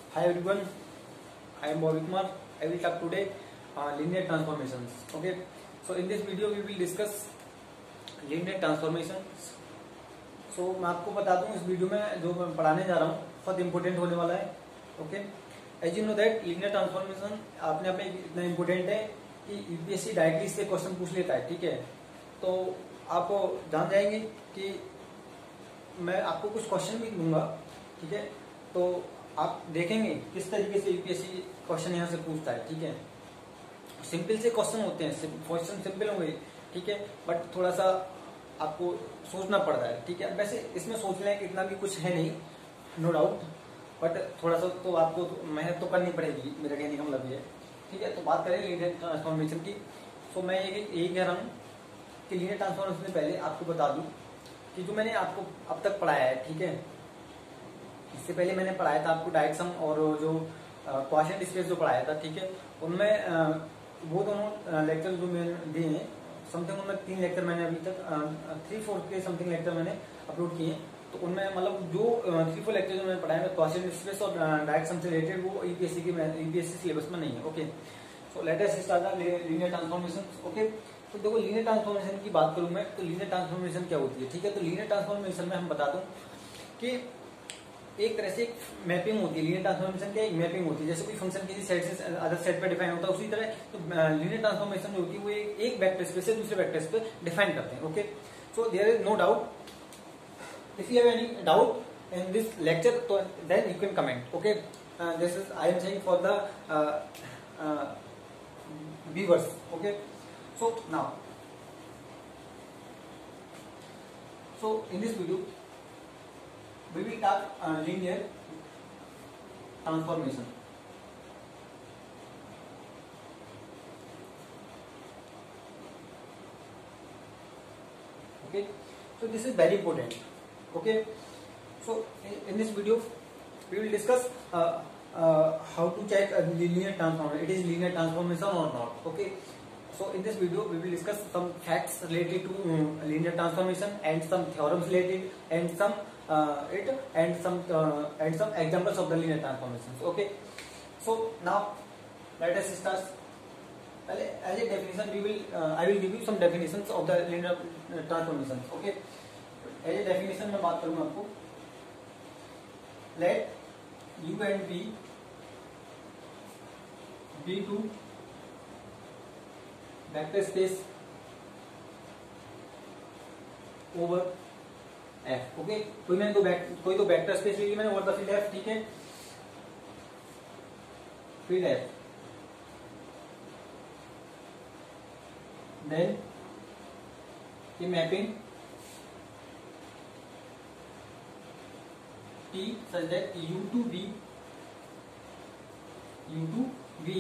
Hi everyone, I am Bobby Kumar. I will talk today linear transformations. Okay, so in this video we will discuss linear transformations. So मैं आपको बता दूं इस video में जो मैं पढ़ाने जा रहा हूँ बहुत इंपॉर्टेंट होने वाला है. Okay, as you know that linear transformation अपने आप में इतना इंपॉर्टेंट है कि यूपीएससी डायरेक्टली इससे क्वेश्चन पूछ लेता है. ठीक है, तो आप जान जाएंगे कि मैं आपको कुछ क्वेश्चन भी दूंगा. ठीक है, तो आप देखेंगे किस तरीके से यूपीएससी क्वेश्चन यहाँ से पूछता है. ठीक है, सिंपल से क्वेश्चन होते हैं, क्वेश्चन सिंपल होंगे. ठीक है, बट थोड़ा सा आपको सोचना पड़ता है. ठीक है, वैसे इसमें सोचने का इतना भी कुछ है नहीं, नो डाउट, बट थोड़ा सा तो आपको मेहनत तो करनी पड़ेगी, मेरा कहने का मतलब ये है. ठीक है, तो बात करें लीनियर ट्रांसफॉर्मेशन की. तो मैं यही कह रहा हूँ कि लीनियर ट्रांसफॉर्मेशन से पहले आपको बता दूं कि जो मैंने आपको अब तक पढ़ाया है, ठीक है, इससे पहले मैंने पढ़ाया था आपको डायरेक्ट सम और जो क्वोशिएंट स्पेस जो पढ़ाया था. ठीक है, उनमें वो दोनों लेक्चर जो मैंने दिए हैं, समथिंग उनमें 3 लेक्चर मैंने अभी तक 3-4 के समथिंग लेक्चर मैंने अपलोड किए हैं. तो उनमें मतलब जो 3-4 लेक्चर जो मैंने पढ़ाया है क्वोशिएंट स्पेस और डायरेक्ट सम से रिलेटेड, वो यूपीएससी सिलेबस में नहीं है. Okay, so let us start linear transformation. Okay, तो देखो लीनियर ट्रांसफॉर्मेशन की बात करूं मैं, तो लीनियर ट्रांसफॉर्मेशन क्या होती है. ठीक है, तो लीनियर ट्रांसफॉर्मेशन में हम बता दूं कि एक तरह से एक मैपिंग होती है. लीनियर ट्रांसफॉर्मेशन की एक मैपिंग होती है, जैसे कोई फंक्शन किसी सेट से अदर सेट पे डिफाइन होता है, उसी तरह तो लीनियर ट्रांसफॉर्मेशन जो होती है वो एक वेक्टर स्पेस से दूसरे वेक्टर स्पेस पे डिफाइन करते हैं. Okay, so there is no doubt. If you have any doubt in this lecture, तो then you can comment. Okay, this is I am saying for the viewers. Okay, so now, so in this video we will talk linear transformation. Okay, so this is very important. Okay, so in this video we will discuss how to check a linear transformation, it is linear transformation or not. Okay, so in this video we will discuss some facts related to linear transformation and some theorems related and some examples of the linear transformations. Okay, so now let us start. As a definition we will I will give you some definitions of the linear transformations. Okay, as a definition मैं बात करूँगा आपको. Let U and V be to vector space over F. Okay, कोई तो vector space ले ली मैंने over the field F. ठीक है, फील्ड F, देन ये mapping T such that U to V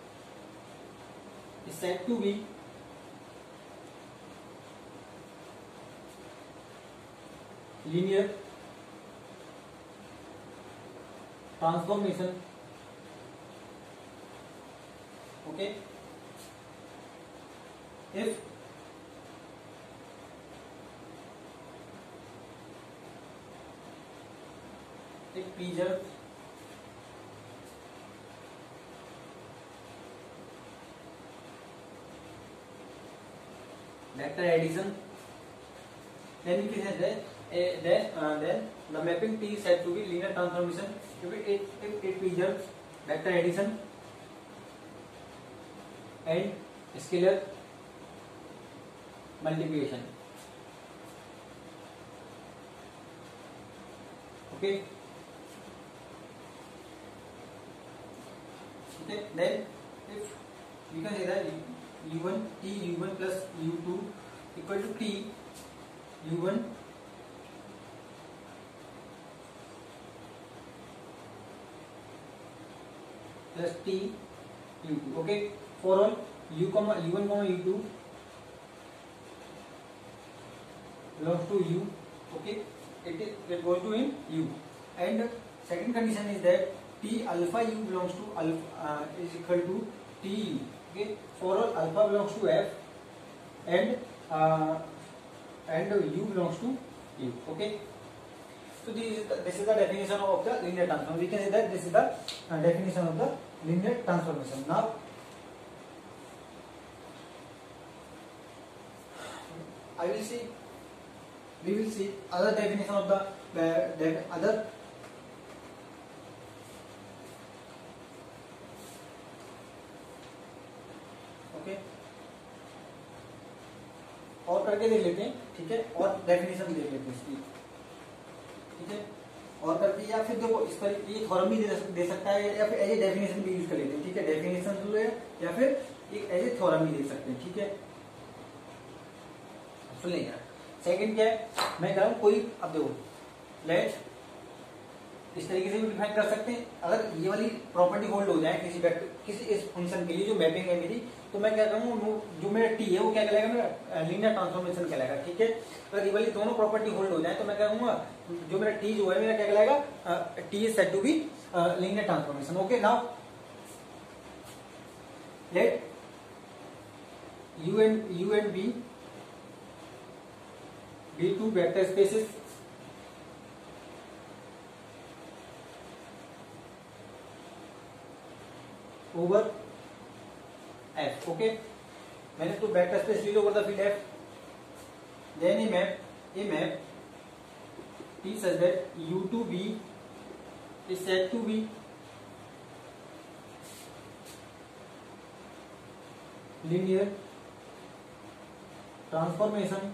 is said to be linear transformation. Okay, if it preserves vector addition, then we can say then the mapping T is said to be linear transformation if it preserves vector addition and scalar multiplication. Okay, okay, then if we can say that U1 T U1 plus U2 equal to T U1 plus T U2. Okay, for all U1 U2 belongs to U. Okay, it goes to in U, and second condition is that T alpha U belongs to alpha is equal to T U. Okay, for all alpha belongs to F and U belongs to U. Okay, So this is the definition of the linear transform. We can say that this is the definition of the linear transformation. Now we will see other definition of the other okay और करके देख लेते हैं, ठीक है, और definition देख लेते हैं इसकी, ठीक है, और करके या फिर देखो इस पर ये थ्योरम भी दे सकता है या फिर एज ए डेफिनेशन भी यूज कर लेते हैं, ठीक है, डेफिनेशन जो है या फिर एक एज ए थ्योरम भी दे सकते हैं, ठीक है। सुन लेंगे सेकंड क्या है, मैं कह रहा हूं कोई, अब देखो लेट इस तरीके से भी डिफाइन कर सकते हैं, अगर ये वाली प्रॉपर्टी होल्ड हो जाए किसी इस फंक्शन के लिए जो मैपिंग है मेरी, तो मैं क्या करूँ, जो मेरा टी है वो क्या कहलाएगा, मेरा लीनियर ट्रांसफॉर्मेशन कहलाएगा, ठीक है। अगर ये वाली दोनों प्रॉपर्टी होल्ड हो जाए तो मैं क्या कहूंगा, जो मेरा टी जो है मेरा क्या कहलाएगा, T is said to be linear transformation. Okay, now let U and B two vector spaces over F. Okay, मैंने तो वेक्टर स्पेस ले लो over the field F, then a map T such that U2B is said to be linear transformation.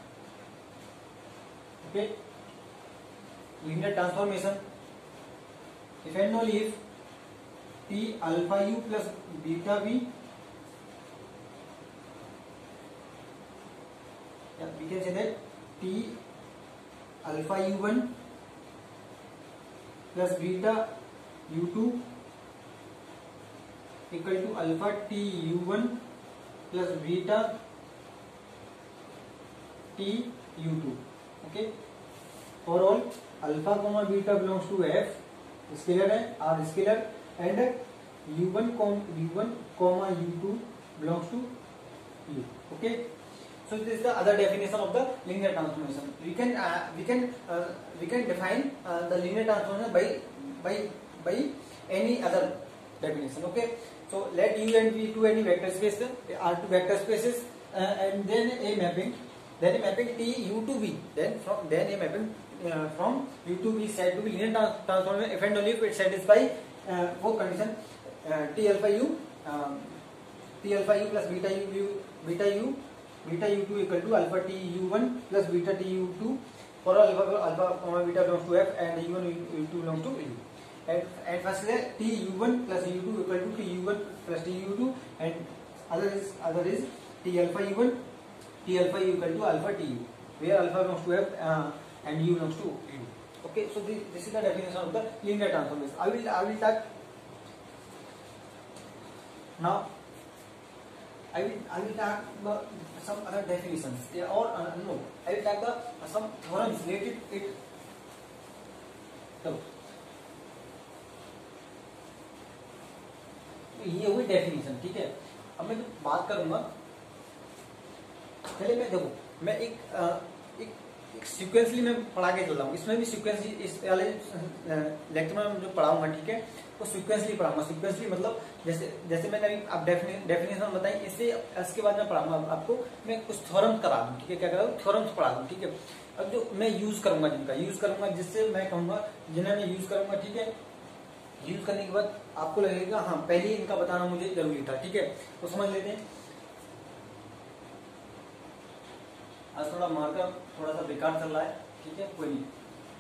Okay, linear transformation if and only if T alpha u plus beta v, we can say that T alpha u1 plus beta u2 equal to alpha T u1 plus beta T u2. Okay, for all alpha comma beta belongs to F, scalar है, R scalar, and u1 comma u2 belongs to u. Okay, so this is the other definition of the linear transformation. We can define the linear transformation by any other definition. Okay, so let U and V to any vector space are two vector spaces, and then a mapping T u to V, then a mapping from u to V is said to be linear transformation if and only if it satisfy वो condition T alpha u plus beta u2 equal to alpha T u1 plus beta T u2 for alpha comma beta belongs to F and u1 u2 belongs to u. And first T u1 plus u2 equal to T u1 plus T u2, and other is T alpha u1 T alpha u equal to alpha T u, where alpha belongs to F and u belongs to u. Okay, so this is the definition of the linear transformation. I will talk now. I will talk about some other definitions, or no, I will talk about some theorems related it. So ये हुई definition, ठीक है। अब मैं बात करूंगा, पहले मैं देखो मैं एक सीक्वेंसली मैं पढ़ा के चल रहा हूँ, इसमें भी सीक्वेंसली इस वाले लेक्चर में जो पढ़ाऊंगा, ठीक है, वो सीक्वेंसली पढ़ाऊंगा। सीक्वेंसली मतलब जैसे मैंने अभी आप डेफिनेशन बताई, इसके बाद मैं पढ़ाऊंगा आपको, मैं कुछ थ्योरम्स करा दूं, ठीक है, क्या करा दूं, थ्योरम्स पढ़ा दूं, ठीक है। अब जो मैं यूज करूंगा जिससे मैं कहूंगा, जिन्हें मैं यूज करूंगा, ठीक है, यूज करने के बाद आपको लगेगा हाँ पहले इनका बताना मुझे जरूरी था, ठीक है, तो समझ लेते हैं। आज थोड़ा मार्कर थोड़ा सा बेकार चल रहा है, ठीक है, कोई नहीं,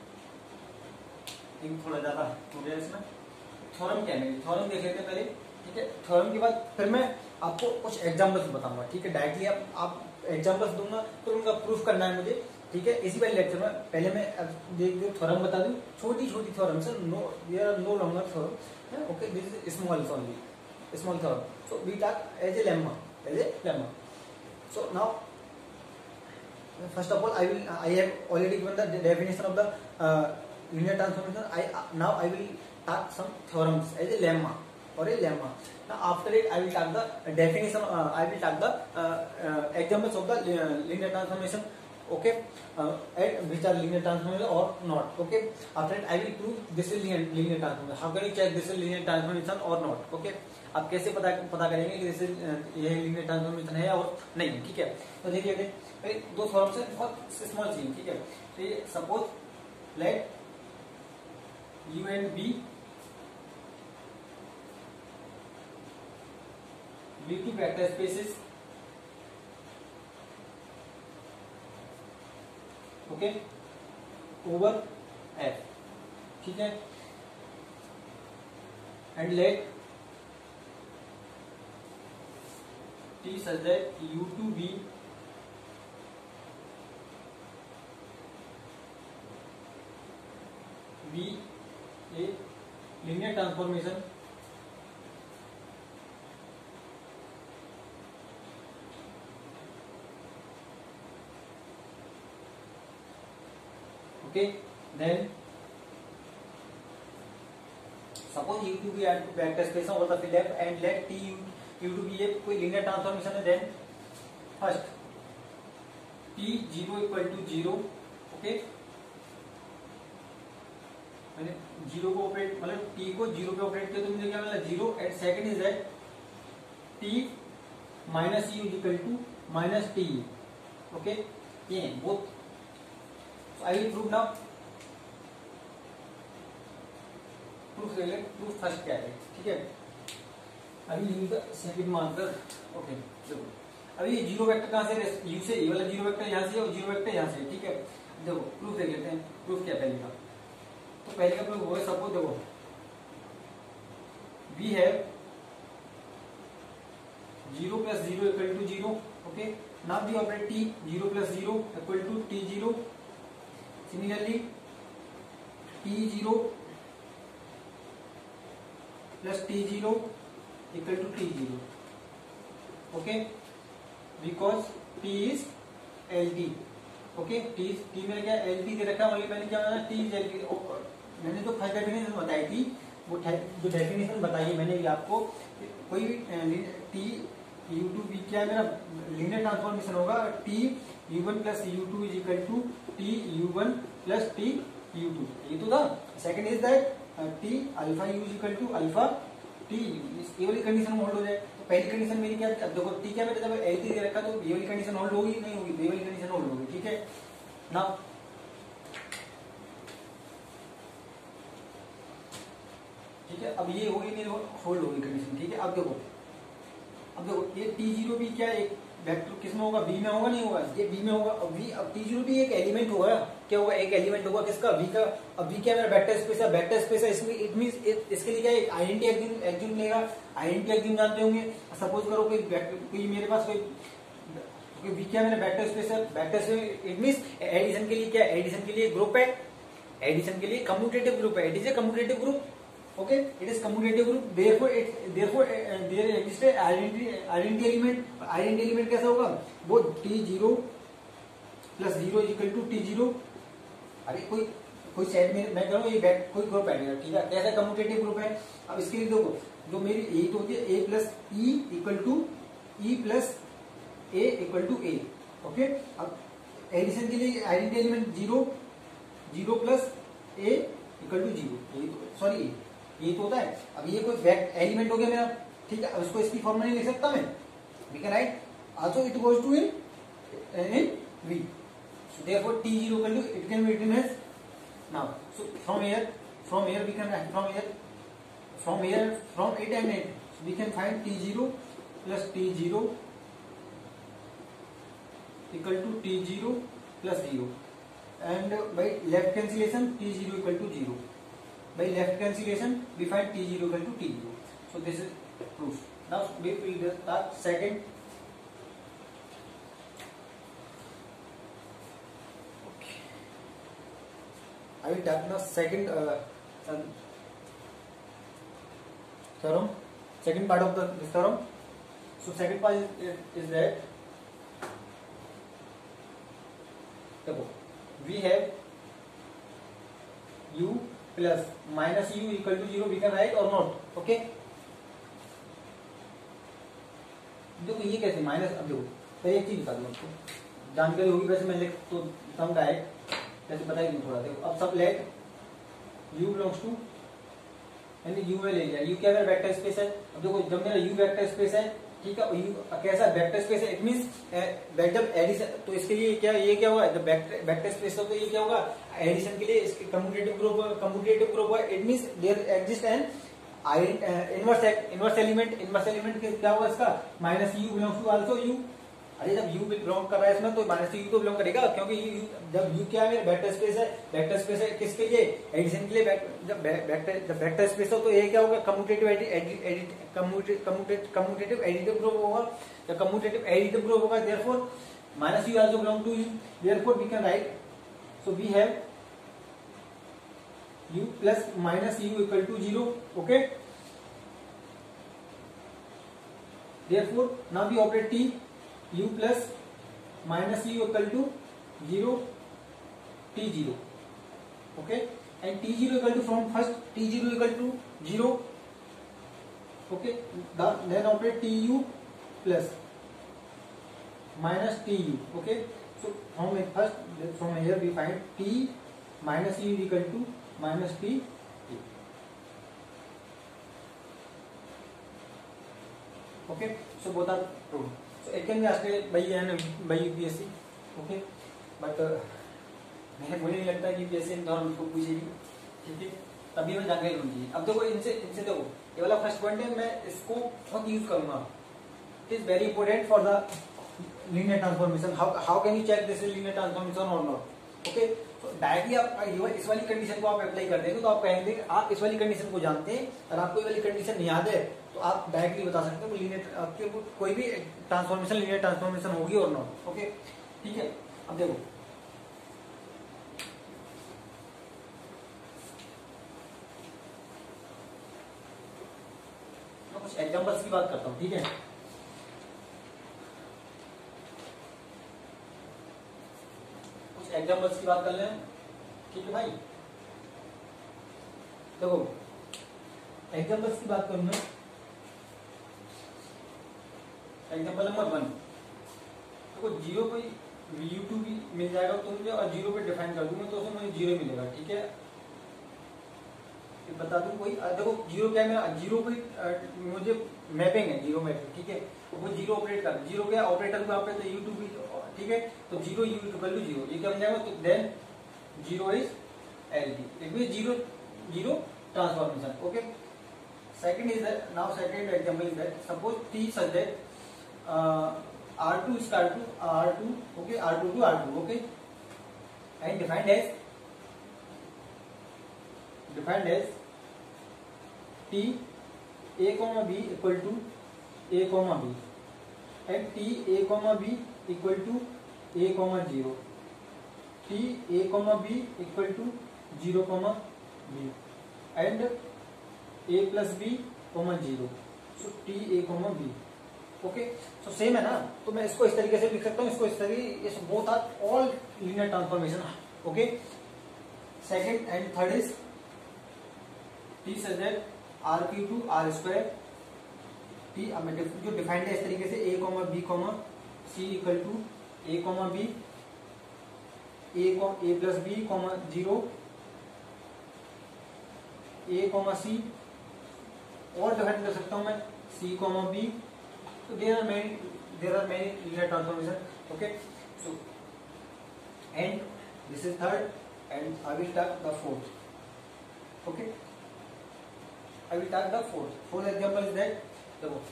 थोड़ा ज्यादा हो गया इसमें। थ्योरम क्या है, थ्योरम देख लेते हैं पहले, ठीक है। थ्योरम के बाद फिर मैं आपको कुछ एग्जांपल्स बताऊंगा, ठीक है, डायरेक्टली आप एग्जांपल्स दूंगा तो उनका प्रूफ करना है मुझे, ठीक है। इसी वाले लेक्चर में पहले मैं देख थ्योरम बता दूं, छोटी थ्योरम से, no longer theorem, okay, this is small theorem, so we talk as a lemma. So now first of all I have already given the definition of the linear transformation. Now I will talk some theorems as a lemma. Now after it I will talk the definition, I will talk the examples of the linear transformation okay, which are linear transformation or not. Okay, after that I will prove this is linear transformation. How can you check this is linear transformation or not? Okay, आप कैसे पता करेंगे कि this is ये linear transformation है और नहीं. ठीक है, तो देखिए दो फॉर्म से बहुत स्मॉल चीज. ठीक है, तो ये suppose let U and B be two vector spaces. Okay, over F. ठीक है, and let T such that U2B be a linear transformation okay, then suppose U2 be add to vector space over the field F and let T U2 be a कोई linear transformation है. then first T0 equal to 0. okay, मैंने 0 को operate मतलब T को 0 पे operate किया तो मुझे क्या मिला 0. And second is that T minus U equal to minus T. Okay, ये both. I will prove now. Proof first क्या है. ठीक है, अभी use the second marker. Okay, देखो अभी ये जीरो वेक्टर कहां से, यू से, ये वाला जीरो वेक्टर यहां से और जीरो वेक्टर यहां से. ठीक है, देखो प्रूफ देख लेते हैं. प्रूफ क्या पहले का, तो पहले का प्रूफ होगा सपोज देखो we have 0 plus 0 equal to 0. okay, now we operate T 0 plus 0 equal to T0. Similarly, T0 plus T0 equal to T0. Okay, because T is LT. Okay, T मैंने क्या LT दे रखा है, मैंने क्या बताया T is LT. मैंने जो first definition बताई थी वो जो डेफिनेशन बताई है मैंने आपको, कोई भी T U2B क्या है मेरा लीनियर ट्रांसफॉर्मेशन होगा. T U1 plus U2 is equal to T U1 plus T U2. ये तो था. Second is that T alpha U is equal to alpha T. ये वाली कंडीशन होल्ड हो जाए. तो पहली कंडीशन मेरी क्या, अब देखो T क्या मेरा जब LT दे रखा तो ये वाली कंडीशन होल्ड होगी नहीं होगी, ये वाली कंडीशन होल्ड होगी. ठीक है ना. ठीक है, अब ये होगी नहीं होल्ड होगी कंडीशन. ठीक है, अब देखो ये T0 भी क्या एक वेक्टर किस में होगा, बी में होगा नहीं होगा, ये बी में होगा. अब T0 भी एक एलिमेंट होगा. क्या होगा, एक एलिमेंट होगा किसका, बी का. अब बी क्या मेरा वेक्टर स्पेस है, वेक्टर स्पेस है. इसमें इट मींस इसके लिए क्या एक आइडेंटिटी एग्जिम लेगा. आइडेंटिटी एग्जिम जानते होंगे. सपोज करो कोई मेरे पास कोई बी क्या मेरा वेक्टर स्पेस है. Vector space it means addition के लिए क्या, एडिशन के लिए ग्रुप है, एडिशन के लिए कम्यूटेटिव ग्रुप है. It is a commutative group. okay, it is commutative group. therefore there exists a identity element. identity element कैसा होगा, वो T0 plus 0 is equal to T0. अरे कोई सेट में मैं करूँ ये कोई ग्रुप है. ठीक है, कैसा कम्यूटेटिव ग्रुप है. अब इसके लिए देखो जो मेरी ए तो होती है A plus E equal to E plus A equal to A. Okay, अब एडिशन के लिए identity element 0 plus A equal to 0. Sorry ये तो होता है. अब ये कोई एलिमेंट हो गया मेरा. ठीक है, अब इसको इसकी फॉर्म में नहीं लिख सकता मैं. We can write also it goes to in V. So therefore T0 equal to it can be written as now. So from here we can write from it and it. So we can find T0 plus T0 equal to T0 plus 0. And by left cancellation T0 equal to 0. By left cancellation we find T0 equal to T0. So this is proof. Now we will start second. Okay, I will talk now second theorem, second part of this theorem. So second part is that we have U plus minus U equal to 0. we can write or not. okay, देखो ये कैसे minus. अब देखो पहले एक चीज बता दूं आपको, जानकारी होगी वैसे मैं लिख तो सम डायरेक्ट जैसे बता ही नहीं थोड़ा। देखो अब सब लेट u बिलोंग्स टू यानी u में ले लिया, u क्या मेरा वेक्टर स्पेस है। अब देखो जब मेरा u वेक्टर स्पेस है, ठीक है, u कैसा वेक्टर स्पेस है, इट मींस जब एडिशन, तो इसके लिए क्या ये क्या होगा, जब वेक्टर स्पेस हो तो ये क्या होगा, एडिशन के लिए इसके कम्यूटेटिव ग्रुप है, it means there exist an inverse element क्या होगा इसका, minus u belongs to also u। अरे जब u बिलोंग कर रहा है इसमें तो माइनस u तो बिलोंग करेगा, क्योंकि जब u क्या है वेक्टर स्पेस है किसके लिए, एडिशन के लिए। जब वेक्टर स्पेस हो तो ये क्या होगा, कम्यूटेटिव एडिटिव ग्रुप होगा, जब कम्यूटेटिव एडिटिव ग्रुप होगा therefore minus u also belong to u, therefore we can write, so we have u plus minus u equal to 0, okay. Therefore now we operate t, u plus minus u equal to 0 t0, okay, and t0 equal to from first t0 equal to 0, okay, then operate tu plus minus tu, okay. So from here we find t minus u equal to minus t, okay. So both are true. So it can be asked by UPSC, okay, but मुझे नहीं लगता कि UPSC इन दोनों को पूछेगी, ठीक है, तभी मैं जानकारी होनी चाहिए। अब देखो इनसे देखो ये वाला फर्स्ट पॉइंट है, मैं इसको बहुत यूज करूंगा, it is very important for the linear transformation. How can you check this is linear transformation और नॉट, ओके। तो डायरेक्टली आप इस वाली कंडीशन को आप अप्लाई कर देंगे तो आप कहेंगे आप इस वाली कंडीशन को जानते हैं, और आपको ये वाली कंडीशन याद है तो आप डायरेक्टली बता सकते हो लीनियर आपके कोई भी ट्रांसफॉर्मेशन लीनियर ट्रांसफॉर्मेशन होगी और नॉट, ओके, ठीक है। अब देखो मैं कुछ एग्जांपल्स की बात करता हूं, ठीक है। कुछ एग्जांपल्स की बात कर लें, ठीक है भाई। देखो एग्जांपल्स की बात करूं मैं, एग्जांपल नंबर 1, देखो 0 पे u2 भी मिल जाएगा तो मुझे, और 0 पे डिफाइन कर दूंगा तो उसमें मुझे 0 मिलेगा, ठीक है। बता दूं कोई, देखो 0 क्या है मेरा, 0 पे मुझे मैपिंग है, 0 मैपिंग, ठीक है, वो 0 ऑपरेट कर, 0 क्या ऑपरेटर को पे तो u2 भी, ठीक है, तो 0 u इक्वल टू 0 ये क्या बन जाएगा, तो then 0 is LD, it means 0 transformation, okay. Second is that, now second example is that suppose t such that R2 is R2, okay, R2 to R2, okay, and defined as t a comma b equal to a comma b, and t a comma b equal to a comma 0, t a comma b equal to 0 comma b, and a plus B comma 0, so T A comma B, okay. So same है ना, तो मैं इसको इस तरीके से लिख सकता हूँ, इसको इस तरीके, ये both are all linear transformation, okay. Second and third is T such that R cube to R square, T जो डिफाइंड है इस तरीके से A comma B comma C equal to A comma B, A plus B comma 0, A comma C, और define कर सकता हूं मैं c कॉमा b, तो there are many linear transformation, okay. So and this is third, and I will talk the fourth, okay, I will talk the fourth example is that, देखो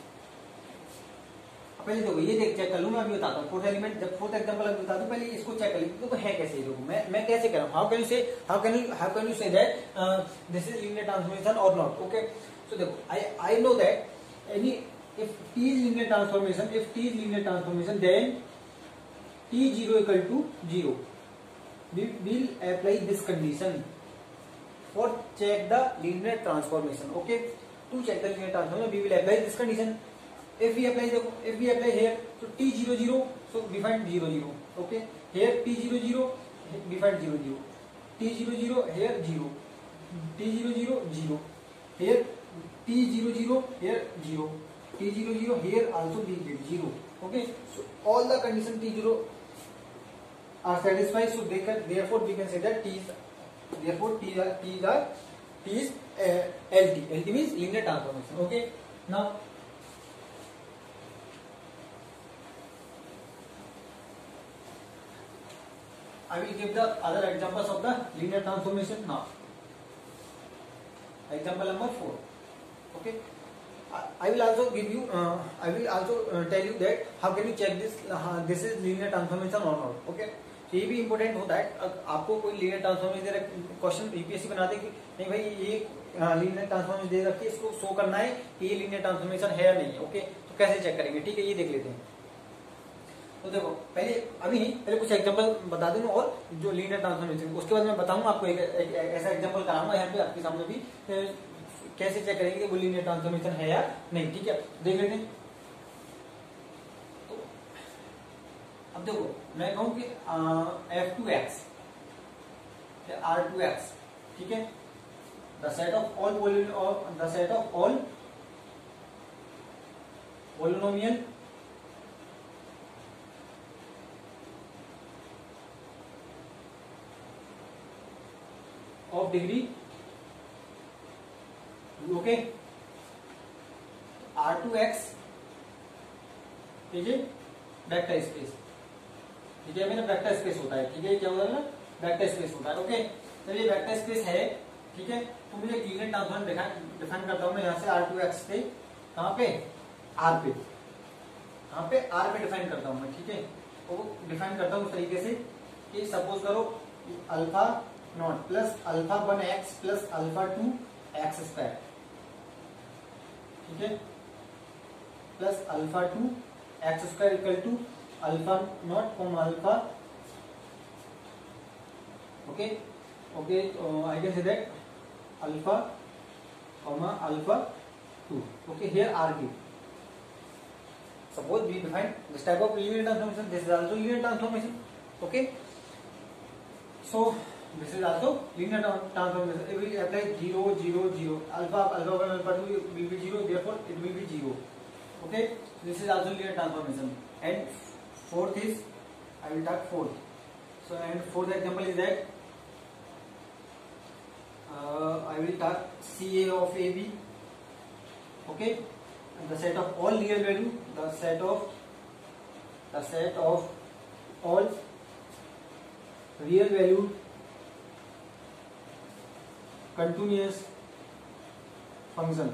पहले देखो ये चेक कर लूं, मैं अभी बताता हूँ फोर्थ एलिमेंट, जब फोर्थ एग्जांपल अभी बता दूं, पहले इसको चेक कर लीजिए, देखो है कैसे, देखो मैं कैसे कर रहा हूं, how can you say that this is linear transformation और not, okay. So I know that if t is linear transformation, then t0 equal to 0. We will apply this condition for check the linear transformation. Okay, to check the linear transformation, we will apply this condition. If we apply here, so t0 0, so we find 0 0. Okay, here t0 0, we find 0 0. t0 0 here 0, t0 0 0 here. t0 0 here 0, t0 0 here also be 0, okay. So all the condition t0 are satisfied, so therefore we can say that T is LT. LT means linear transformation. Okay, now I will give the other examples of the linear transformation now. Example number 4. Okay, I will also give you tell you that how can you check this is linear transformation or not. Okay, तो ये भी important होता है. आपको कोई linear transformation question UPSC बना दे कि नहीं भाई ये लीनियर ट्रांसफॉर्मेशन दे रखी है, इसको शो करना है कि ये लीनियर ट्रांसफॉर्मेशन है या नहीं है. ओके, तो कैसे चेक करेंगे? ठीक है, ये देख लेते हैं. तो देखो पहले कुछ एग्जांपल बता दूंगा और जो लीनियर ट्रांसफॉर्मेशन, उसके बाद मैं बताऊंगा आपको एक ऐसा एग्जांपल कराऊंगा यहाँ पे आपके सामने भी कैसे चेक करेंगे कि वो लीनियर ट्रांसफॉर्मेशन है या नहीं. ठीक है, देख लेते हैं. तो अब देखो मैं कहूं कि F2x R2x, ठीक है, the set of all polynomial of degree. Okay, R2x ठीक है वेक्टर स्पेस. ठीक है, मेरा वेक्टर स्पेस होता है. ठीक है, क्या होता है ना, वेक्टर स्पेस होता है. ओके, तो ये वेक्टर स्पेस है. ठीक है, तो मुझे लीनियर ट्रांसफॉर्म डिफाइन करता हूं मैं यहाँ से R2x पे, कहां पे, R पे, कहां पे, R पे डिफाइन करता हूं मैं. ठीक है, तो डिफाइन करता हूं उस तरीके से कि सपोज करो alpha not plus alpha 1x plus alpha 2x square. ठीक है, plus alpha 2x square equal to alpha not comma alpha. Okay I can say that alpha comma alpha 2. Okay, here are give. Suppose we define this type of linear transformation. This is also linear transformation. Okay, so this is also linear transformation. It will apply 0 0 0. Alpha 1 alpha 2 will be 0. Therefore it will be 0. Okay, this is also linear transformation. And fourth is, I will talk fourth. So and fourth example is that I will talk CA of AB. Okay, and the set of all real value, the set of all real value continuous function,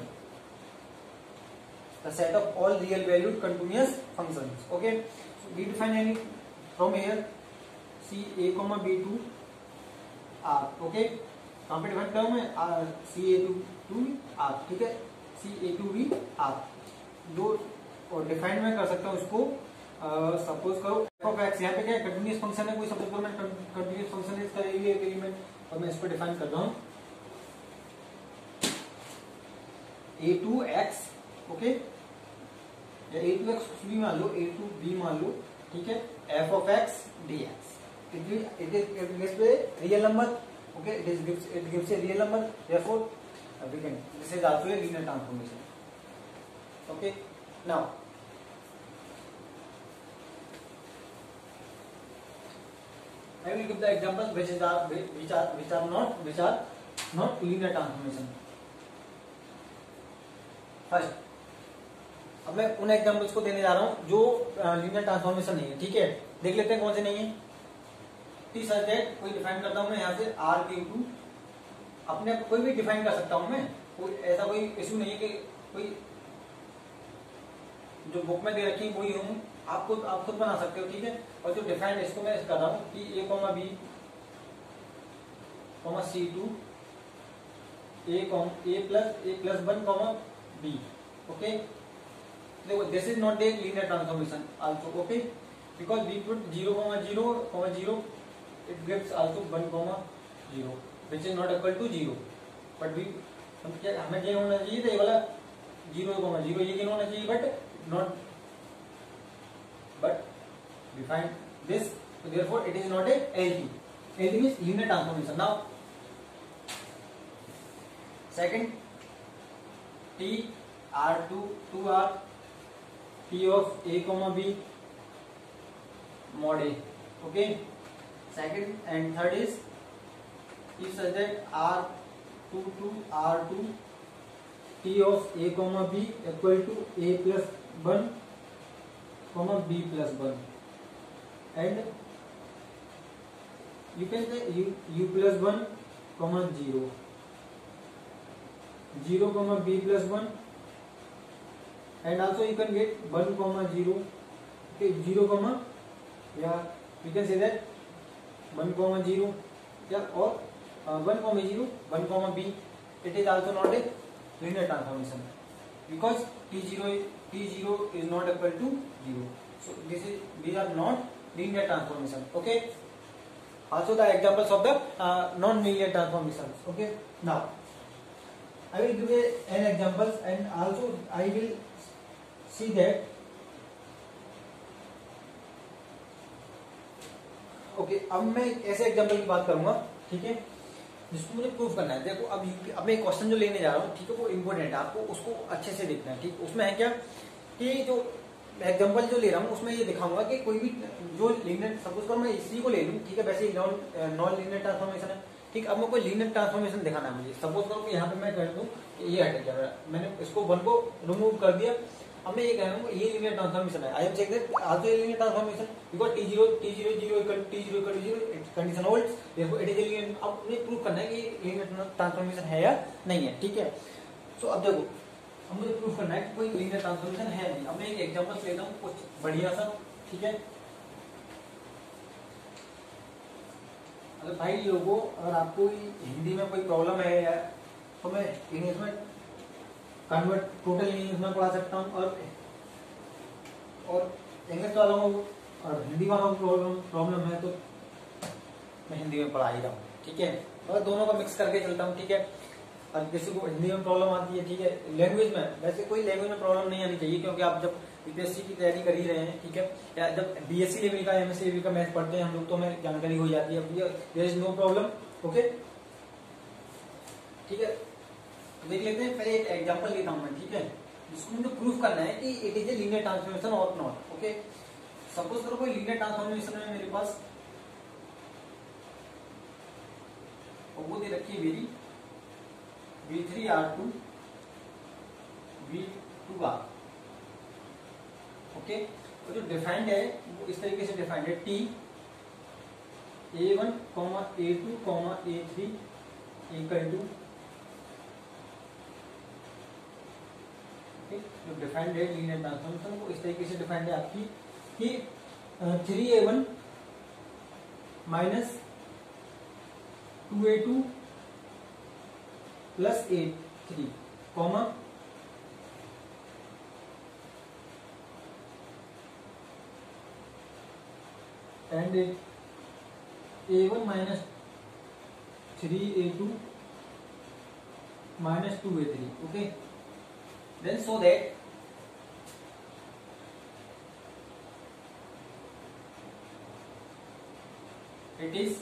the set of all real valued continuous functions. Okay, so we define any from here C A comma B to R. Okay, कहाँ पे define करूँ मैं, C A to R. ठीक है, C A to B R दो और define मैं कर सकता हूँ इसको. सपोज करो f of x, यहाँ पे क्या है, कंटिन्यूस फंक्शन है कोई. सपोज करो मैं कंटिन्यूस फंक्शन है, इसका एक एलिमेंट और मैं इसको डिफाइन करता हूँ A2x. ओके, या A2x कुछ भी मान लो, A2b मान लो. ठीक है, f of x dx. It gives a real number. Okay, it gives a real number. Therefore, this is also a linear transformation. Okay, now I will give the example which are not linear transformation. First, अब मैं उन examples को देने जा रहा हूं जो linear transformation नहीं है. ठीक है, देख लेते हैं कौन से नहीं है. टी सच दैट कोई डिफाइन करता हूं मैं यहाँ से R के टू, अपने कोई भी डिफाइन कर सकता हूं मैं. कोई ऐसा कोई इशू नहीं है कि कोई जो बुक में दे रखी वही हूं, आप खुद बना सकते हो. ठीक है, और जो डिफाइन इसको मैं कर रहा हूँ कि A comma B comma C2 A plus 1 comma B. Okay, देखो this is not a linear transformation also. Okay, because we put 0,0,0 it gives also 1,0 which is not equal to 0. but हमें ये होना चाहिए था, ये वाला 0,0 ये होना चाहिए, but we find this, so therefore it is not a LT. LT means linear transformation. Now second, T R2 2R T of A comma B mod A. Okay, second and third is if such that R2 to R2 T of A comma B equal to A plus 1 comma B plus 1 and you can say U plus 1 comma 0 0 comma B plus 1 and also you can get 1 comma 0 okay 0 comma yeah you can say that 1 comma 0 yeah or 1 comma 0 1 comma B it is also not a linear transformation because T0 is not equal to 0 so these are not linear transformation okay also the examples of the non-linear transformations okay now I will give an examples and also I will see that okay अब मैं ऐसे example की बात करूंगा ठीक है जिसको मुझे प्रूफ करना है देखो अब मैं क्वेश्चन जो लेने जा रहा हूँ ठीक है वो इम्पोर्टेंट है आपको उसको अच्छे से देखना है ठीक उसमें है क्या कि जो एग्जांपल जो ले रहा हूँ उसमें ये दिखाऊंगा कि कोई भी जो लीनियर सपोज करो मैं इसी को ले लूँ ठीक है वैसे नॉन लीनियर ट्रांसफॉर्मेशन है ठीक अब मैं कोई लीनियर ट्रांसफॉर्मेशन दिखाना है मुझे सपोज करो कि यहाँ पे मैं कर दूँ ये हट गया मैंने इसको 1 को रिमूव कर दिया अब मैं ये कह रहा हूँ ये लीनियर ट्रांसफॉर्मेशन है I am check that also a linear transformation because t0 equal to 0 condition holds therefore it is a linear अब मुझे प्रूव करना है कि लीनियर ट्रांसफॉर्मेशन है या नहीं है ठीक है सो अब देखो अब मुझे प्रूव करना है कि कोई लीनियर ट्रांसफॉर्मेशन है नहीं अब मैं एक एग्जांपल लेता हूँ कुछ बढ़िया सा ठीक है अगर भाई लोगों अगर आपको हिंदी में कोई प्रॉब्लम है या तो मैं इंग्लिश में कन्वर्ट टोटल इंग्लिश में पढ़ा सकता हूँ और इंग्लिश वालों को और हिंदी वालों को प्रॉब्लम है तो मैं हिंदी में पढ़ा ही रहा हूँ ठीक है और दोनों का मिक्स करके चलता हूँ ठीक है और किसी को हिंदी में प्रॉब्लम आती है ठीक है लैंग्वेज में वैसे कोई लैंग्वेज में प्रॉब्लम नहीं आनी चाहिए क्योंकि आप जब यूपीएससी की तैयारी कर ही रहे हैं ठीक है या जब बीएससी लेवल का एमएससी लेवल का मैथ पढ़ते हैं हम लोग तो हमें जानकारी हो जाती है there is no problem okay ठीक है देख लेते हैं पहले एक एग्जांपल लेता हूं मैं ठीक है जिसको मुझे प्रूफ करना है कि it is a linear transformation और नॉट ओके सपोज करो कोई लीनियर ट्रांसफॉर्मेशन है मेरे पास और वो दे रखी है मेरी V3R2 V2R ओके तो जो डिफाइंड है वो इस तरीके से डिफाइंड है T A1, A2, A3 equal to जो डिफाइंड है लीनियर ट्रांसफॉर्मेशन वो इस तरीके से डिफाइंड है आपकी कि 3A1 minus 2A2 plus A3 comma and A1 minus 3A2 minus 2A3 okay then so that it is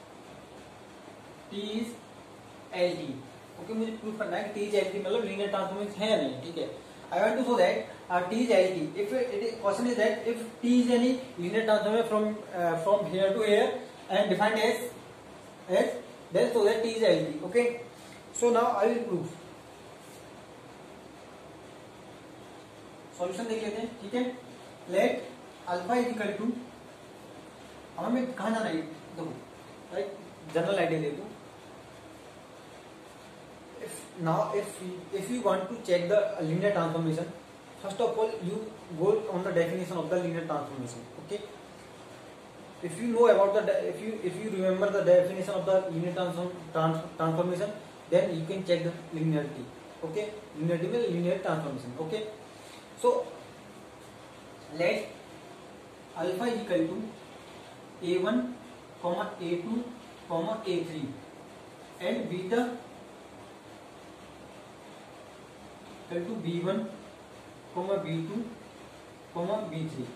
T is LT okay मुझे प्रूफ करना है कि T is LT मतलब लीनियर ट्रांसफॉर्मेशन है या नहीं ठीक है I want to show that T is LT if it is question is that if T is any linear transformation from here to here and defined as then so that T is LT okay so now I will prove solution देख लेते हैं ठीक है let alpha is equal to हमें कहाँ जाना है देखो राइट जनरल आइडिया ले लो now if you want to check the linear transformation first of all you go on the definition of the linear transformation okay if you know about the if you remember the definition of the linear transformation then you can check the linearity okay linearity means linear transformation okay so let alpha is equal to a1 comma a2 comma a3 and beta equal to b1 comma b2 comma b3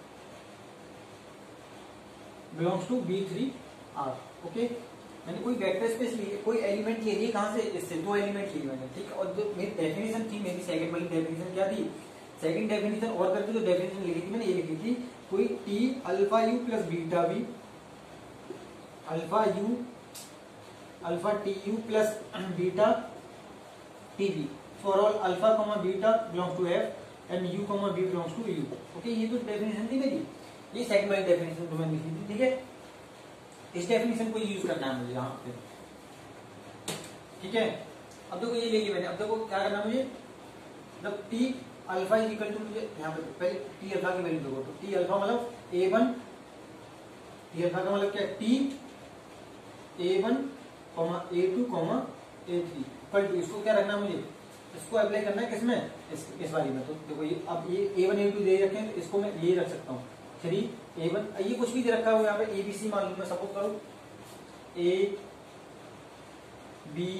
belongs to b3R okay मैंने कोई vector space लिए कोई element ले लिए कहां से इससे दो एलिमेंट लिए मैंने ठीक है और जो मेरी डेफिनेशन थी मेरी सेकंड वाली डेफिनेशन क्या थी सेकंड डेफिनेशन और करके जो डेफिनेशन लिखी थी मैंने ये लिखी थी कोई T alpha U plus beta B alpha U alpha T U plus beta T B for all alpha comma beta belongs to F and U comma B belongs to U. Okay, ये तो definition थी मेरी, ये second वाली definition तो मैंने लिखी थी। ठीक है, इस डेफिनेशन को यूज करना है मुझे यहाँ पे। ठीक है, अब देखो ये ले ली मैंने। अब देखो क्या करना है मुझे, जब T alpha is equal to, मुझे यहाँ पे पहले टी अल्फा की वैल्यू देखो, तो टी अल्फा मतलब A1, टी अल्फा का मतलब क्या, T A1, A2, A3 equal to, इसको क्या रखना है मुझे, इसको अप्लाई करना है किसमें, इस वाली में। तो देखो ये अब ये A1 A2 दे रखे हैं, तो इसको मैं ये रख सकता हूँ 3 A1, ये कुछ भी दे रखा है यहाँ पे ABC मान लूँ मैं, सपोज करूँ A B,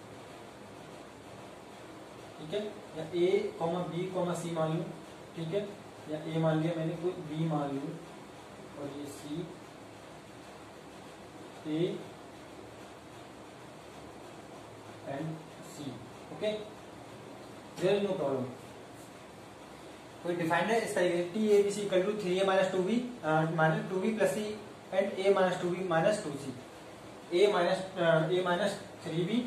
ठीक है, या A B C मान लूँ, ठीक है, या A मान लिया मैंने, कोई B मान लूँ, और ये C A and C। Okay, there is no problem, कोई डिफाइंड है इस तरीके से, T A B C equal to 3A minus 2B plus C and A minus 2B minus 2C, A minus 3B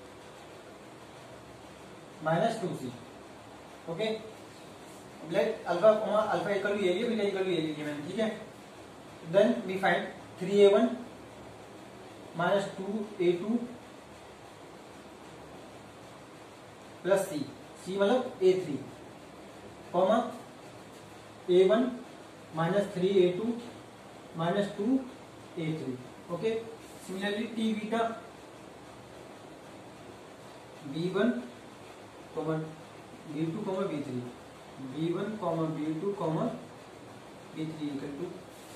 minus 2C। Okay, let alpha equal to ये लिया, beta equal to ये लिया मैंने। ठीक है, then we find 3A1 minus 2A2 plus C मतलब A3 comma A1 minus 3A2 minus 2A3। Okay, similarly T beta B1 comma B2 comma B3, B1 comma B2 comma B3 equal to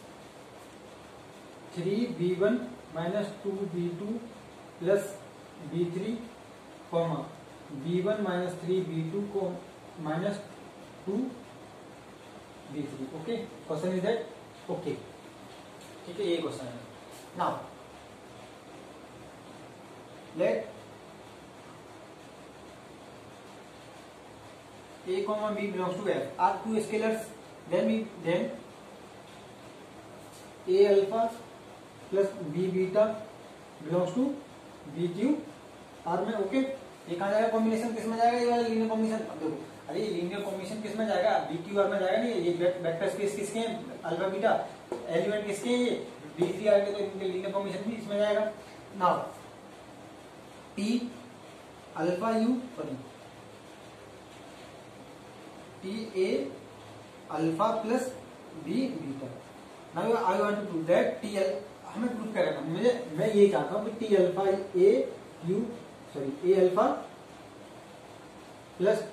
3B1 minus 2B2 plus B3 comma B1 minus 3B2 को minus 2B3। Okay, question is that, okay, ठीक है, ये question है। Now let A comma B belongs to F are two scalars, then A alpha plus B beta belongs to B Q R में। Okay, ये कहाँ जाएगा, combination किस में जाएगा, ये वाला लीनियर कॉम्बिनेशन। अब देखो, अरे ये लीनियर कॉम्बिनेशन किस में जाएगा, B Q R में जाएगा नहीं, ये वेक्टर स्पेस किसके हैं, अल्फा बीटा एलिमेंट किसके हैं, ये B3 R के, तो इनके लीनियर कॉम्बिनेशन भी इसमें जाएगा। Now T alpha you sorry T A alpha plus B beta. Now I want to prove that T L, हमें प्रूव करना है, मैं ये चाहता हूँ कि T alpha A alpha plus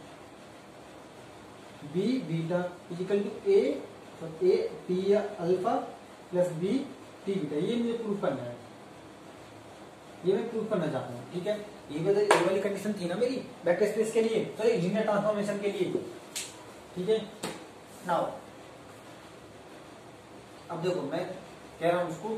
B beta equal to A T alpha plus B T beta, ये मुझे प्रूव करना है, ये मैं प्रूव करना चाहता हूँ। ठीक है, ये वाली कंडीशन थी ना मेरी वेक्टर स्पेस के लिए, तो लीनियर ट्रांसफॉर्मेशन के लिए। ठीक है, नाउ अब देखो मैं कह रहा हूं उसको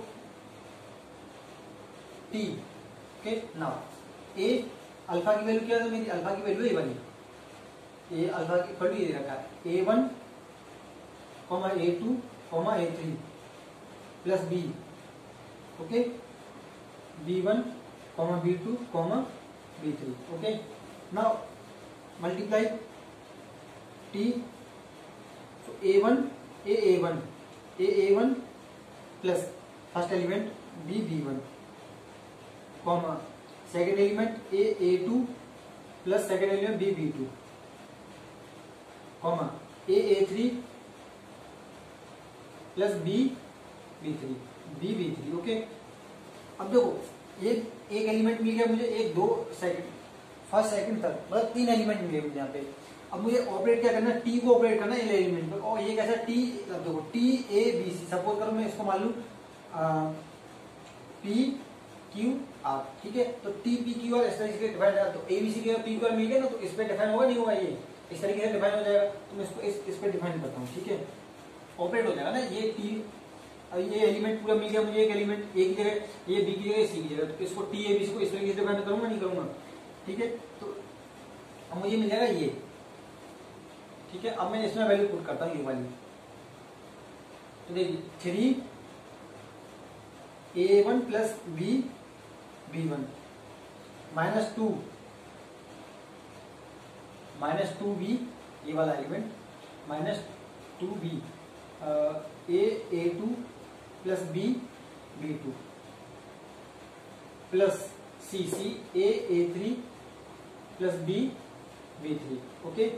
T. Okay, now A alpha की वैल्यू क्या है, मेरी अल्फा की वैल्यू ये वाली, ए अल्फा की वैल्यू ये रखा है A1 comma A2 comma A3 plus B. Okay, B1 comma B2 comma B3। Okay, now multiply T, so A1 plus first element B1 comma second element A2 plus second element B2 comma A3 plus B3। Okay, अब देखो ये एक element मिल गया मुझे, एक दो second, first second तक, मतलब 3 एलिमेंट मिल गए मुझे यहाँ पे। अब मुझे ऑपरेट क्या करना है, टी को ऑपरेट करना है एलिमेंट पर, और ये कैसा टी, देखो T A B C, suppose करो मैं इसको मान लू पी क्यू आर। ठीक है, तो टी पी क्यू आर इस तरीके से डिफाइन है, तो A B C P Q R मिल गया ना, तो इस पे डिफाइन होगा नहीं होगा, ये इस तरीके से डिफाइन हो जाएगा। तो मैं इसको इस पे डिफाइन करता हूँ। ठीक है, ऑपरेट हो जाएगा ना ये टी, ये एलिमेंट पूरा मिल गया मुझे, एक एलिमेंट ए की जगह, ये बी की जगह, सी की जगह, तो इसको टी ए बी सी को इस तरीके से डिफाइन करूंगा नहीं करूंगा। ठीक है, तो अब मुझे मिल जाएगा ये। ठीक है, अब मैं इसमें वैल्यू पुट करता हूँ ये वाली, तो देखिए 3 A1 plus B B1 minus two B ये वाला element minus 2B A2 plus B B2 plus C A3 plus B B3 okay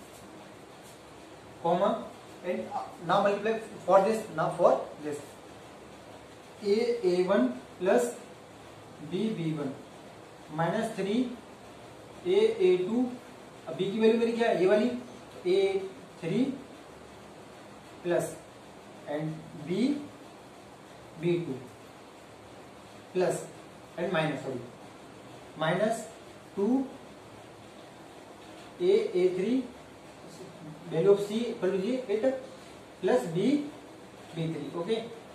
comma and now multiply for this A1 plus B B1 minus 3 A2 अब B की value मेरी क्या है ये वाली A3 plus and B B2 plus and minus 2 A3 value of C equal to G 8 plus B B3 okay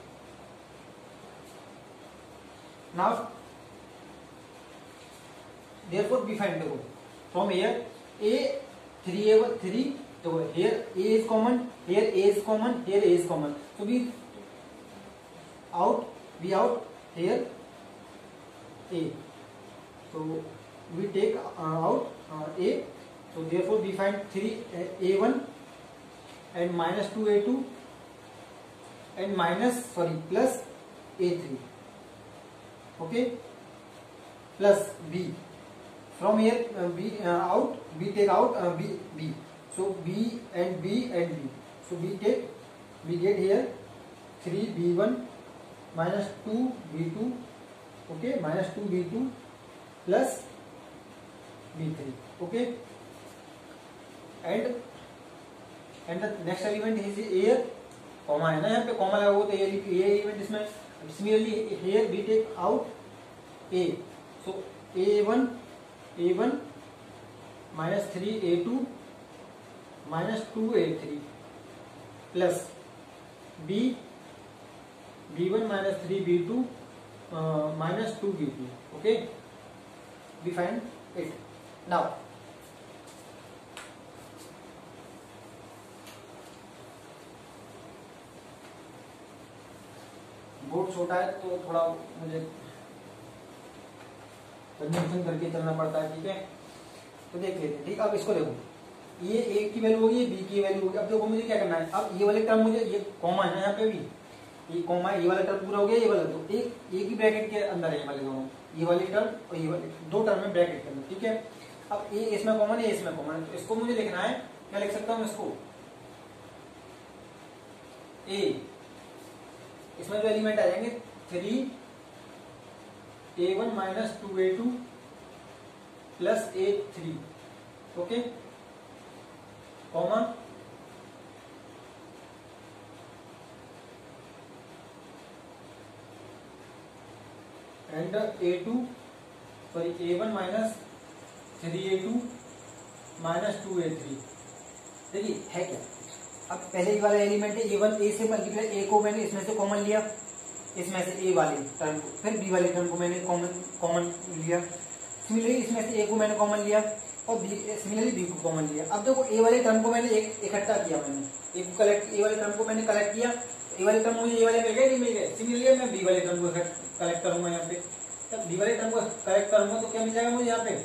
now therefore be find देखो from here A3 देखो here A is common here A is common here A is common so be out here A so we take out A so therefore we find 3 A1 and minus 2 A2 and plus A3 okay plus B from here B out we take out B so B and B so we get here 3 B1 minus 2 B2 okay minus 2 B2 plus B3 okay and the next element is here comma है ना यहाँ पे comma लगा हुआ तो ये element इसमें similarly here we take out A so A1 minus 3 A2 minus 2 A3 plus B1 minus 3 B2 minus 2 B2 okay we find it now board छोटा है तो थोड़ा मुझे कंजम्पशन करके चलना पड़ता है ठीक है तो देख लेते हैं ठीक अब इसको देखो ये A की वैल्यू होगी B की वैल्यू होगी अब देखो मुझे क्या करना है अब ये वाले टर्म मुझे ये कॉमा है ना यहाँ पे भी ये कॉमा ये वाला टर्म पूरा हो गया ये वाला तो एक की ब्रैकेट के अंदर है ये वाले दोनों ये वाली टर्म और ये वाली दो टर्म में ब्रैकेट के अंदर ठीक है अब ए इसमें कॉमन है इसमें कॉमन है तो इसको मुझे लिखना है क्या लिख सकता हूँ इसको ए इसमें जो एलिमेंट आ जाएंगे 3 A1 minus 2 A2 plus A3 okay common and A2 sorry A1 minus 3 A2 minus 2 A3 देखिए है क्या अब पहले वाला एलिमेंट है A1 A से मल्टीप्लाई A को मैंने इसमें से कॉमन लिया इसमें से A वाले टर्म को फिर B वाले टर्म को मैंने कॉमन लिया सिमिलरली इसमें से A को मैंने कॉमन लिया और सिमिलरली B को कॉमन लिया अब देखो A वाले टर्म को मैंने इकट्ठा किया मैंने A वाले टर्म को मैंने कलेक्ट किया A वाले टर्म मुझे A वाले मिल गए नहीं मिल गए सिमिलरली मैं B वाले टर्म को कलेक्ट करूंगा यहाँ पे तब B वाले टर्म को कलेक्ट करूंगा तो क्या मिल जाएगा मुझे यहाँ पे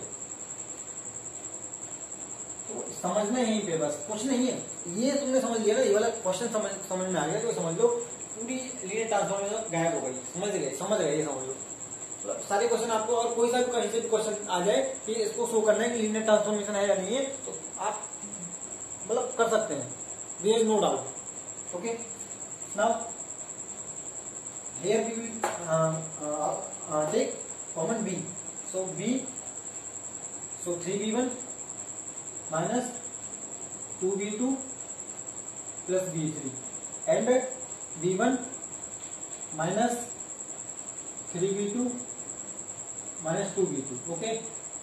समझना यहीं पे बस कुछ नहीं है ये तुमने समझ लिया ना ये वाला क्वेश्चन समझ में आ गया तो समझ लो पूरी लीनियर ट्रांसफॉर्मेशन गायब हो गई समझ गए ये समझ लो तो सारे क्वेश्चन आपको और कोई सा भी कहीं से भी क्वेश्चन आ जाए कि इसको शो करना है कि लीनियर ट्रांसफॉर्मेशन है या नहीं है तो आप मतलब कर सकते हैं there is no doubt okay now here we will take common B so 3B1 minus 2B2 plus B3 and B1 minus 3B2 minus 2B2 okay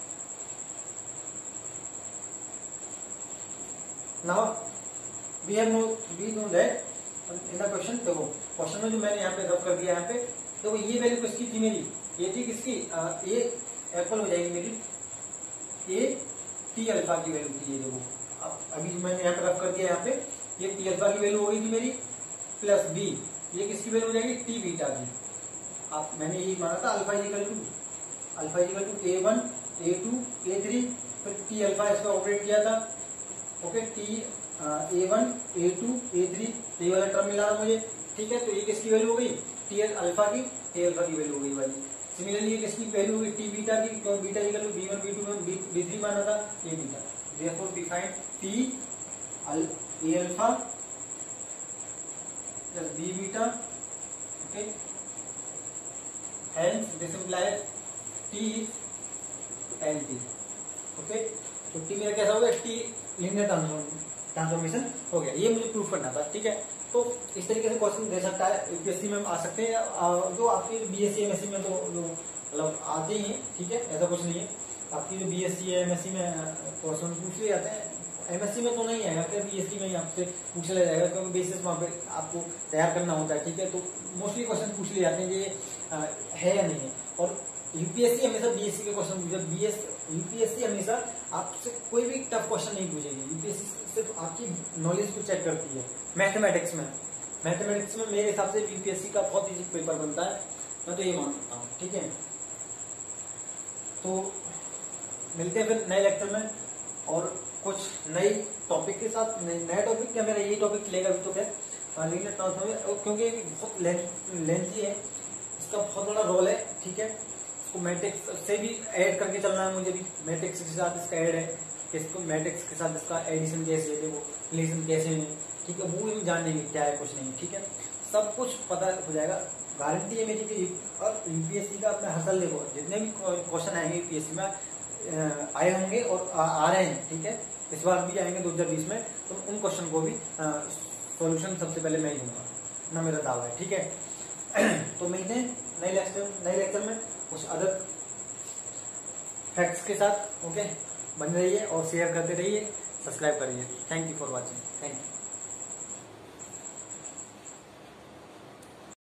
now we know that in the question देखो question में जो मैंने यहाँ पे rough कर दिया यहाँ पे देखो ये वैल्यू किसकी थी मेरी ये थी किसकी ये एप्पल हो जाएगी मेरी ये टी अल्फा की वैल्यू थी ये देखो अब अभी जो मैंने यहाँ पे रफ कर दिया यहाँ पे ये टी अल्फा की वैल्यू हो गई थी मेरी प्लस बी ये किसकी वैल्यू हो जाएगी टी बीटा की आप मैंने यही माना था alpha equal to A1 A2 A3 फिर टी अल्फा इसका ऑपरेट किया था। Okay, T A1 A2 A3 ये वाला टर्म मिला था मुझे, ठीक है। तो ये किसकी वैल्यू हो गई, टी अल्फा की वैल्यू हो गई वाली। सिमिलरली ये किसकी वैल्यू होगी, टी बीटा की, beta equal to B1 B2 B3 माना था, ये beta. Therefore we find T A alpha plus B beta, okay, hence this implies T is LT, okay. तो T मेरा कैसा हो गया, T लीनियर ट्रांसफॉर्मेशन हो गया, ये मुझे प्रूफ करना था, ठीक है। तो इस तरीके से क्वेश्चन दे सकता है, यूपीएससी में आ सकते हैं, जो आपकी बीएससी एमएससी में तो जो मतलब आते ही है, ठीक है, ऐसा कुछ नहीं है। आपकी जो बीएससी एमएससी में क्वेश्चन पूछ लिए जाते हैं, एमएससी में तो नहीं आएगा, फिर बीएससी में ही आपसे पूछ लिया जाएगा, क्योंकि बेसिस वहाँ पे आपको तैयार करना होता है, ठीक है। तो मोस्टली क्वेश्चन पूछ लिए जाते हैं कि है या नहीं है। और यूपीएससी हमेशा बीएससी के क्वेश्चन पूछे, यूपीएससी हमेशा आपसे कोई भी टफ क्वेश्चन नहीं पूछेगी, यूपीएससी सिर्फ आपकी नॉलेज को चेक करती है। मैथमेटिक्स में मेरे हिसाब से यूपीएससी का बहुत इजी पेपर बनता है, मैं तो ये मानता हूँ, ठीक है। तो मिलते हैं फिर नए लेक्चर में और कुछ नई टॉपिक के साथ। नया टॉपिक क्या, मेरा यही टॉपिक चलेगा अभी तो क्या, लीनियर ट्रांसफॉर्मेशन, क्योंकि बहुत लेंथी है, इसका बहुत बड़ा रोल है, ठीक है। इसको मैट्रिक्स से भी ऐड करके चलना है मुझे भी, मैट्रिक्स के साथ इसका ऐड है, इसको मैट्रिक्स के साथ इसका एडिशन कैसे है, वो रिलेशन कैसे है, ठीक है, वो भी जानेंगे क्या है कुछ नहीं, ठीक है। सब कुछ पता हो जाएगा, गारंटी है मेरी कि। और यूपीएससी का अपना हसल देखो, जितने भी क्वेश्चन आएंगे यूपीएससी में आए होंगे और आ रहे हैं, ठीक है, इस बार भी आएंगे 2020 में, तो उन क्वेश्चन को भी सॉल्यूशन सबसे पहले मैं ही दूंगा ना, मेरा दावा है, ठीक है। तो मिलते हैं नए लेक्चर में कुछ अदर फैक्ट्स के साथ, ओके। बने रहिए और शेयर करते रहिए, सब्सक्राइब करिए। Thank you for watching, thank you.